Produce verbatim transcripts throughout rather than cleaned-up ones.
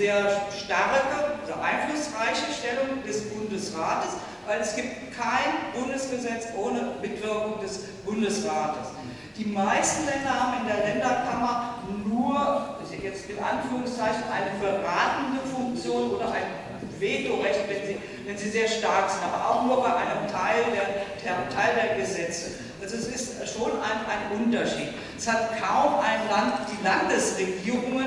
sehr starke, also einflussreiche Stellung des Bundesrates, weil es gibt kein Bundesgesetz ohne Mitwirkung des Bundesrates. Die meisten Länder haben in der Länderkammer nur, jetzt mit Anführungszeichen, eine beratende Funktion oder ein Vetorecht, wenn sie, wenn sie sehr stark sind, aber auch nur bei einem Teil der, der, Teil der Gesetze. Also es ist schon ein, ein Unterschied. Es hat kaum ein Land, die Landesregierungen.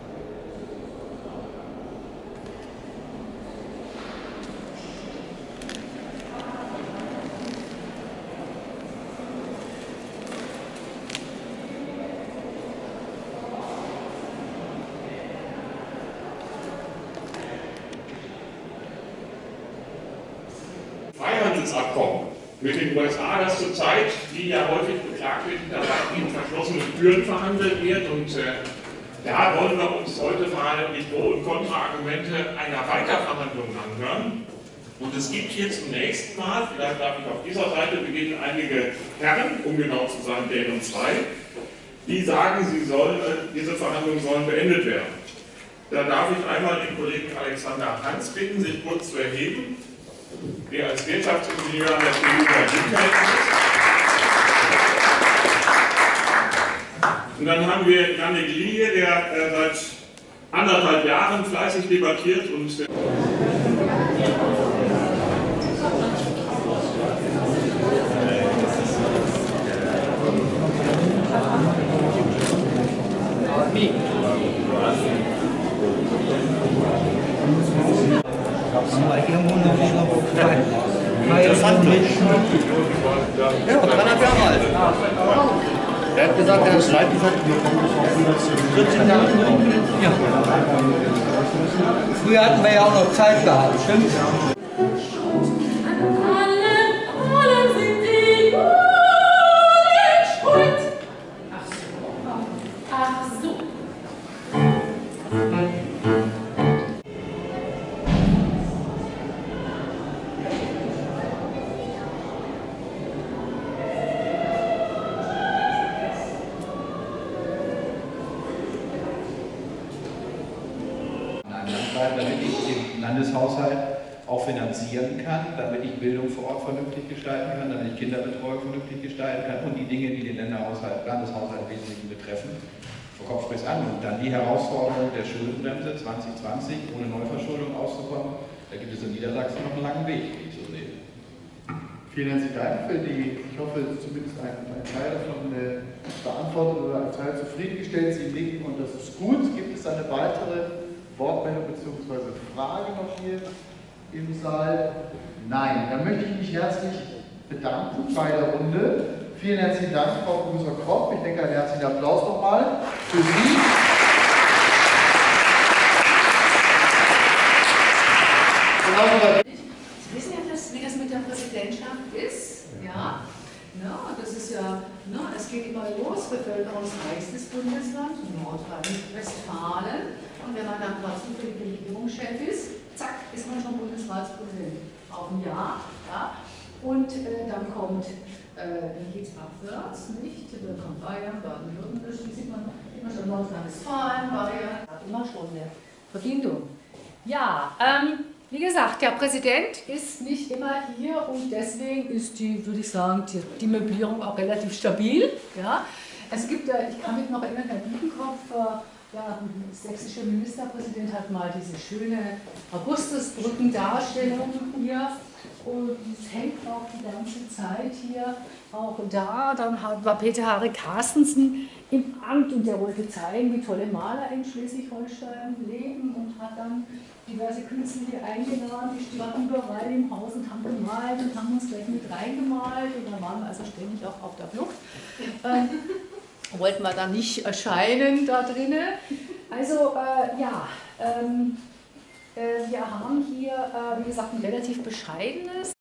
Freihandelsabkommen mit den U S A, das zurzeit, wie ja häufig beklagt wird, in verschlossenen Türen verhandelt wird. Und äh, da wollen wir uns heute mal die Pro- und Kontraargumente einer Weiterverhandlung anhören. Und es gibt hier zunächst mal, vielleicht darf ich auf dieser Seite beginnen, einige Herren, um genau zu sein, deren zwei, die sagen, sie sollen, diese Verhandlungen sollen beendet werden. Da darf ich einmal den Kollegen Alexander Hans bitten, sich kurz zu erheben, der als Wirtschaftsingenieur an der T U Berlin ist. Und dann haben wir Janik Linie, der äh, seit anderthalb Jahren fleißig debattiert und äh Ja, dreieinhalb Jahre alt. Er hat gesagt, er hat Streit gesagt, vierzehn Jahre. Ja. Früher hatten wir ja auch noch Zeit gehabt, stimmt? Damit ich den Landeshaushalt auch finanzieren kann, damit ich Bildung vor Ort vernünftig gestalten kann, damit ich Kinderbetreuung vernünftig gestalten kann und die Dinge, die den Länderhaushalt, Landeshaushalt im Wesentlichen betreffen, vor Kopf sprichst an. Und dann die Herausforderung der Schuldenbremse zwanzig zwanzig, ohne Neuverschuldung auszukommen, da gibt es in Niedersachsen noch einen langen Weg, wie ich so sehe. Vielen herzlichen Dank für die, ich hoffe zumindest ein, ein Teil davon äh, beantwortet oder ein Teil zufriedengestellt. Sie nicken und das ist gut. Gibt es eine weitere Wortmeldung bzw. Frage noch hier im Saal? Nein. Dann möchte ich mich herzlich bedanken bei der Runde. Vielen herzlichen Dank, Frau Professor Kropp. Ich denke, einen herzlichen Applaus nochmal für Sie. Sie wissen ja, dass, wie das mit der Präsidentschaft ist. Ja? Ja, das ist ja, ne, es geht immer los, bevölkerungsreichstes Bundesland, Nordrhein-Westfalen. Und wenn man dann trotzdem für die Regierungschef ist, zack, ist man schon Bundesratspräsident. Auf ein Jahr. Ja. Und äh, dann kommt, äh, dann geht es abwärts, nicht? Dann kommt Bayern, Baden-Württemberg, die sieht man immer schon Nordrhein-Westfalen, Bayern, hat immer schon eine Verbindung. Ja, ähm, wie gesagt, der Präsident ist nicht immer hier und deswegen ist die, würde ich sagen, die, die Möblierung auch relativ stabil. Ja. Es gibt, äh, ich kann mich noch erinnern, Herr Biedenkopf, äh, ja, der sächsische Ministerpräsident hat mal diese schöne Augustusbrückendarstellung hier und das hängt auch die ganze Zeit hier auch da. Dann war Peter Harry Carstensen im Amt und der wollte zeigen, wie tolle Maler in Schleswig-Holstein leben und hat dann diverse Künstler hier eingeladen, die standen überall im Haus und haben gemalt und haben uns gleich mit reingemalt und da waren wir also ständig auch auf der Flucht. Ähm, wollten wir da nicht erscheinen da drinnen. Also äh, ja, ähm, äh, wir haben hier, äh, wie gesagt, ein relativ bescheidenes